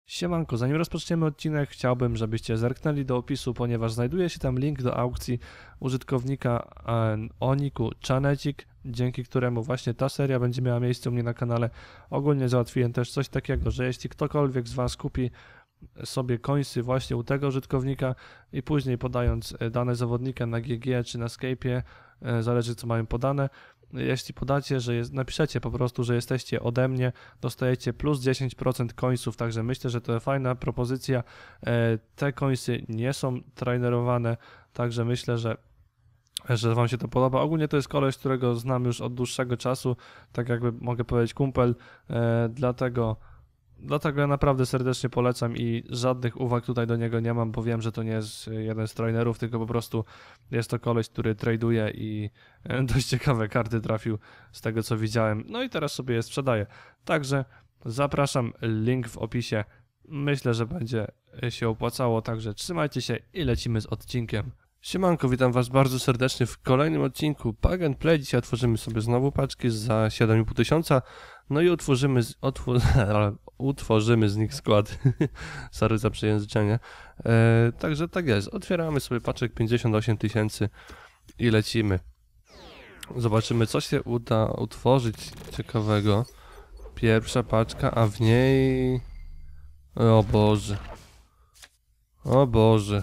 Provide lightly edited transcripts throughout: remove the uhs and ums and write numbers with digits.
Siemanko, zanim rozpoczniemy odcinek, chciałbym, żebyście zerknęli do opisu, ponieważ znajduje się tam link do aukcji użytkownika o niku Chanecik, dzięki któremu właśnie ta seria będzie miała miejsce u mnie na kanale. Ogólnie załatwiłem też coś takiego, że jeśli ktokolwiek z Was kupi sobie coinsy właśnie u tego użytkownika i później podając dane zawodnika na GG czy na Skype'ie, zależy co mają podane, jeśli podacie, napiszecie po prostu, że jesteście ode mnie, dostajecie plus 10% coinsów, także myślę, że to fajna propozycja. Te coinsy nie są trainerowane, także myślę, że Wam się to podoba. Ogólnie to jest koleś, którego znam już od dłuższego czasu, tak jakby mogę powiedzieć kumpel, dlatego ja naprawdę serdecznie polecam i żadnych uwag tutaj do niego nie mam, bo wiem, że to nie jest jeden z trainerów, tylko po prostu jest to koleś, który traduje i dość ciekawe karty trafił z tego co widziałem. No i teraz sobie je sprzedaje. Także zapraszam, link w opisie. Myślę, że będzie się opłacało, także trzymajcie się i lecimy z odcinkiem. Siemanko, witam Was bardzo serdecznie w kolejnym odcinku Pack and Play. Dzisiaj otworzymy sobie znowu paczki za 7,5 tysiąca, no i utworzymy z nich skład. Sorry za przejęzyczenie. Także tak jest, otwieramy sobie paczek 58 tysięcy i lecimy. Zobaczymy, co się uda utworzyć ciekawego. Pierwsza paczka, a w niej... O Boże. O Boże.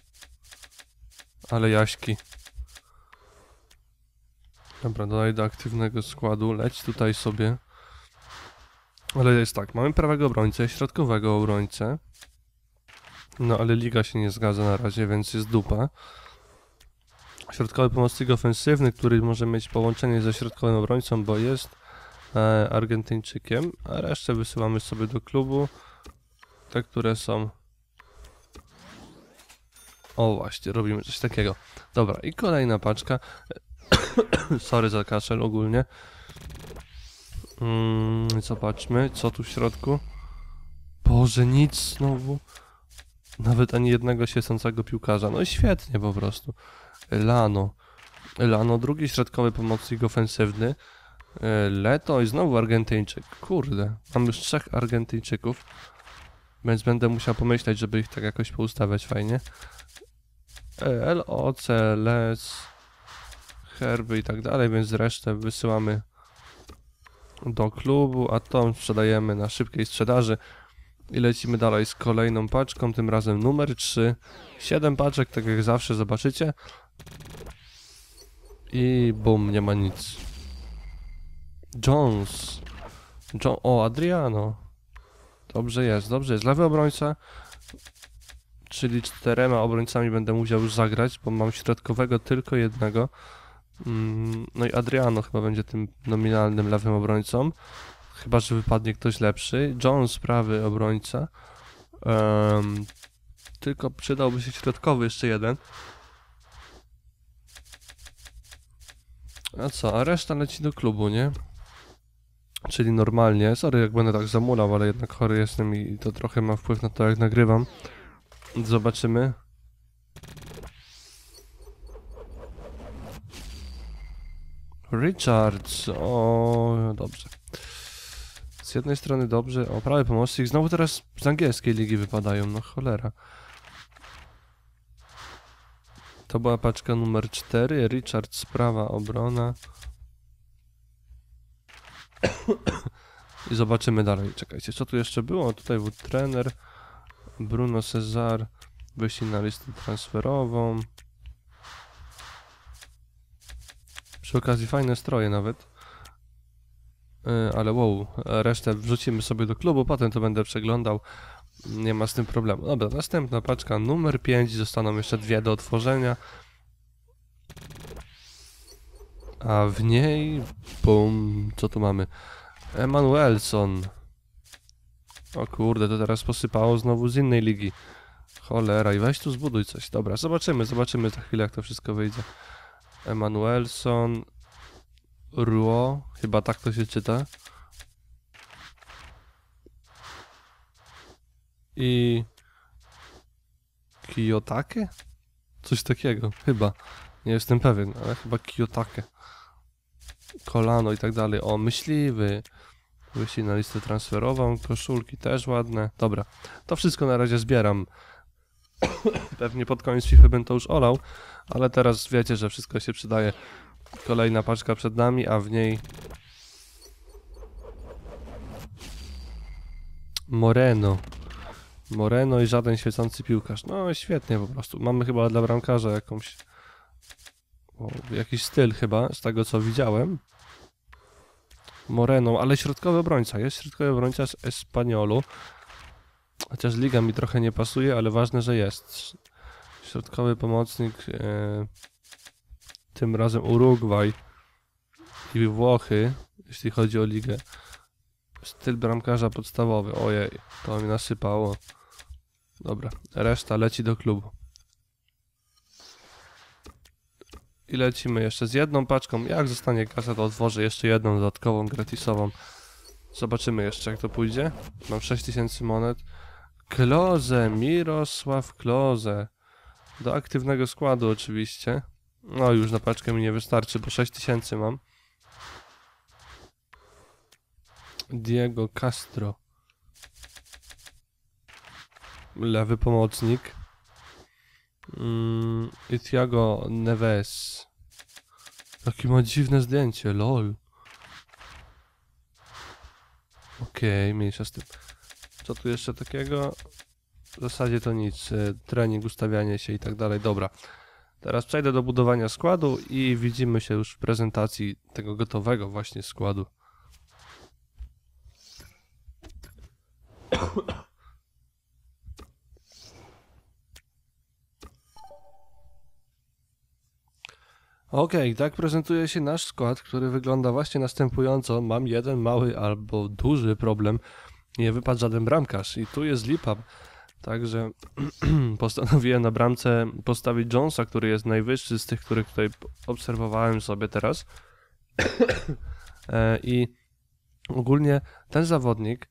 Ale jaśki. Dobra, dodaj do aktywnego składu. Leć tutaj sobie. Ale jest tak, mamy prawego obrońcę, środkowego obrońcę. No ale liga się nie zgadza na razie, więc jest dupa. Środkowy pomocnik ofensywny, który może mieć połączenie ze środkowym obrońcą, bo jest Argentyńczykiem. A resztę wysyłamy sobie do klubu. Te, które są... O właśnie, robimy coś takiego. Dobra, i kolejna paczka. Sorry za kaszel ogólnie. Zobaczmy, co tu w środku. Boże, nic znowu. Nawet ani jednego świecącego piłkarza. No i świetnie po prostu. Lano, drugi środkowy pomocnik ofensywny. Leto i znowu Argentyńczyk. Kurde, mam już 3 Argentyńczyków. Więc będę musiał pomyśleć, żeby ich tak jakoś poustawiać fajnie. LOC, LES, herby i tak dalej, więc resztę wysyłamy do klubu, a tą sprzedajemy na szybkiej sprzedaży i lecimy dalej z kolejną paczką, tym razem numer 3. 7 paczek, tak jak zawsze zobaczycie. I bum, nie ma nic. Jones. O, Adriano. Dobrze jest, dobrze jest. Lewy obrońca. Czyli 4 obrońcami będę musiał już zagrać, bo mam środkowego tylko jednego. No i Adriano chyba będzie tym nominalnym lewym obrońcą. Chyba że wypadnie ktoś lepszy. Jones prawy obrońca. Tylko przydałby się środkowy jeszcze jeden. A co? A reszta leci do klubu, nie? Czyli normalnie. Sorry jak będę tak zamulał, ale jednak chory jestem i to trochę ma wpływ na to jak nagrywam. Zobaczymy. Richards. O, dobrze. Z jednej strony dobrze. O, prawy pomocnik. Znowu teraz z angielskiej ligi wypadają. No cholera. To była paczka numer 4. Richards, prawa obrona. I zobaczymy dalej. Czekajcie, co tu jeszcze było? Tutaj był trener. Bruno Cesar. Wyjście na listę transferową. Przy okazji fajne stroje nawet. Ale wow, resztę wrzucimy sobie do klubu, potem to będę przeglądał. Nie ma z tym problemu. Dobra, następna paczka numer 5. Zostaną jeszcze 2 do otworzenia. A w niej... Bum, co tu mamy? Emanuelson. O kurde, to teraz posypało znowu z innej ligi. Cholera, i weź tu zbuduj coś. Dobra, zobaczymy za chwilę jak to wszystko wyjdzie. Emanuelson. Ruo, chyba tak to się czyta. I... Kiyotake? Coś takiego, chyba. Nie jestem pewien, ale chyba Kiyotake. Kolano i tak dalej. O, myśliwy. Wyjście na listę transferową, koszulki też ładne. Dobra, to wszystko na razie zbieram. Pewnie pod koniec FIFA bym to już olał, ale teraz wiecie, że wszystko się przydaje. Kolejna paczka przed nami, a w niej Moreno i żaden świecący piłkarz. No świetnie po prostu. Mamy chyba dla bramkarza jakiś styl chyba, z tego co widziałem. Moreno, ale środkowy obrońca. Jest środkowy obrońca z Espaniolu. Chociaż liga mi trochę nie pasuje, ale ważne, że jest. Środkowy pomocnik. Tym razem Urugwaj i Włochy, jeśli chodzi o ligę. Styl bramkarza podstawowy. Ojej, to mi nasypało. Dobra, reszta leci do klubu. I lecimy jeszcze z jedną paczką. Jak zostanie kasa, to otworzę jeszcze jedną dodatkową, gratisową. Zobaczymy jeszcze, jak to pójdzie. Mam 6000 monet. Klose, Mirosław Klose. Do aktywnego składu oczywiście. No już na paczkę mi nie wystarczy, bo 6000 mam. Diego Castro. Lewy pomocnik. I Thiago Neves. Jakie ma dziwne zdjęcie, lol. Okej, mniejsza z tym. Co tu jeszcze takiego? W zasadzie to nic. Trening, ustawianie się i tak dalej. Dobra. Teraz przejdę do budowania składu i widzimy się już w prezentacji tego gotowego właśnie składu. Okej, tak prezentuje się nasz skład, który wygląda właśnie następująco. Mam jeden mały albo duży problem. Nie wypadł żaden bramkarz i tu jest lipa. Także postanowiłem na bramce postawić Jonesa, który jest najwyższy z tych, których tutaj obserwowałem sobie teraz. I ogólnie ten zawodnik,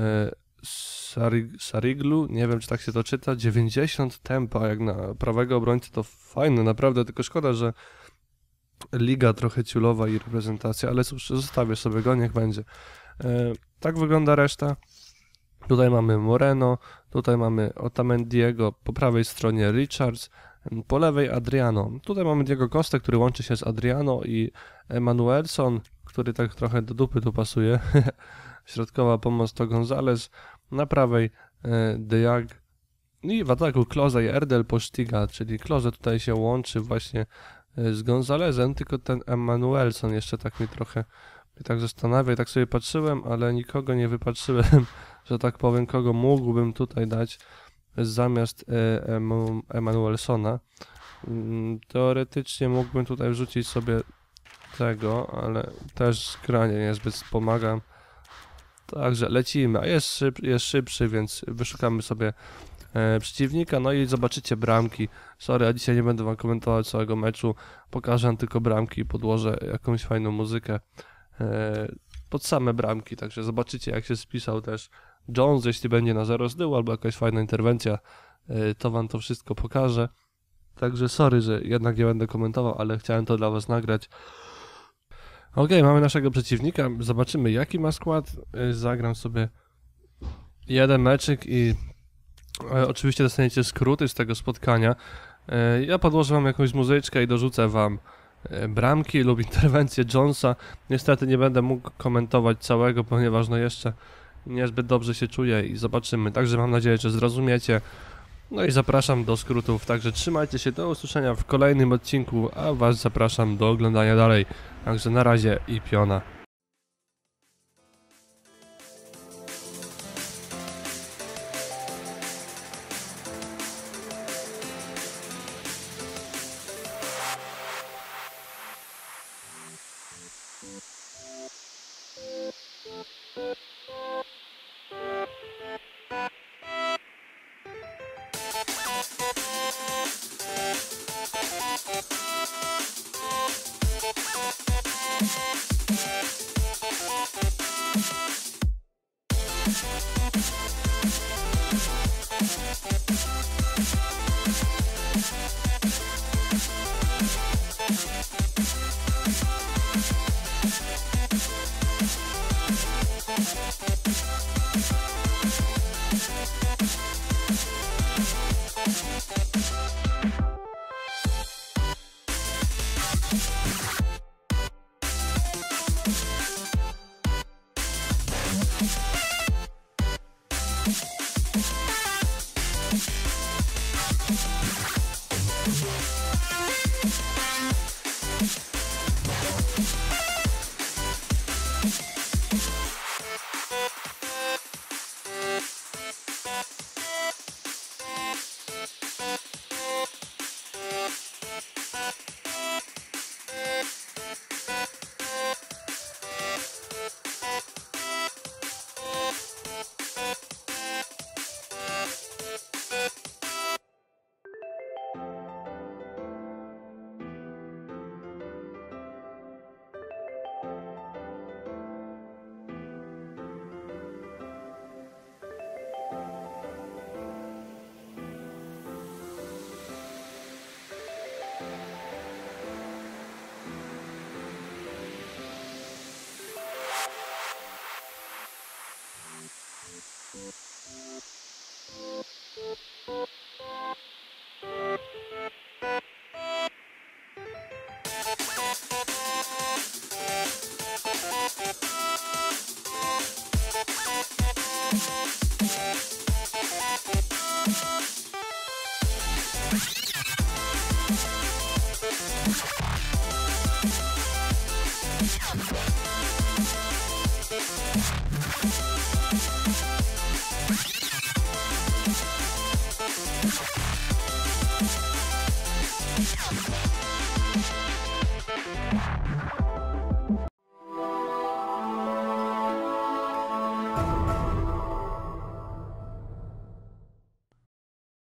Sariglu, nie wiem czy tak się to czyta, 90 tempa jak na prawego obrońcy, to fajne, naprawdę, tylko szkoda, że liga trochę ciulowa i reprezentacja, ale cóż, zostawię sobie go, niech będzie. Tak wygląda reszta. Tutaj mamy Moreno, tutaj mamy Otamendiego, po prawej stronie Richards, po lewej Adriano. Tutaj mamy Diego Costę, który łączy się z Adriano i Emanuelson, który tak trochę do dupy tu pasuje. Środkowa pomoc to Gonzalez, na prawej De Jong i w ataku Klose i Erdel Postiga, czyli Klose tutaj się łączy właśnie z Gonzalezem, tylko ten Emanuelson jeszcze tak mi trochę tak zastanawia i tak sobie patrzyłem, ale nikogo nie wypatrzyłem, że tak powiem, kogo mógłbym tutaj dać zamiast Emanuelsona. Teoretycznie mógłbym tutaj wrzucić sobie tego, ale też granie niezbyt wspomagam. Także lecimy, a jest szybszy, więc wyszukamy sobie przeciwnika, no i zobaczycie bramki. Sorry, ja dzisiaj nie będę wam komentował całego meczu, pokażę wam tylko bramki i podłożę jakąś fajną muzykę pod same bramki, także zobaczycie jak się spisał też Jones, jeśli będzie na 0 z tyłu albo jakaś fajna interwencja, to wam to wszystko pokażę. Także sorry, że jednak nie będę komentował, ale chciałem to dla was nagrać. Okej, mamy naszego przeciwnika, zobaczymy jaki ma skład. Zagram sobie jeden meczyk i oczywiście dostaniecie skróty z tego spotkania. Ja podłożę wam jakąś muzyczkę i dorzucę wam bramki lub interwencję Jonesa. Niestety nie będę mógł komentować całego, ponieważ no jeszcze niezbyt dobrze się czuję i zobaczymy. Także mam nadzieję, że zrozumiecie. No i zapraszam do skrótów, także trzymajcie się, do usłyszenia w kolejnym odcinku, a was zapraszam do oglądania dalej. Także na razie i piona.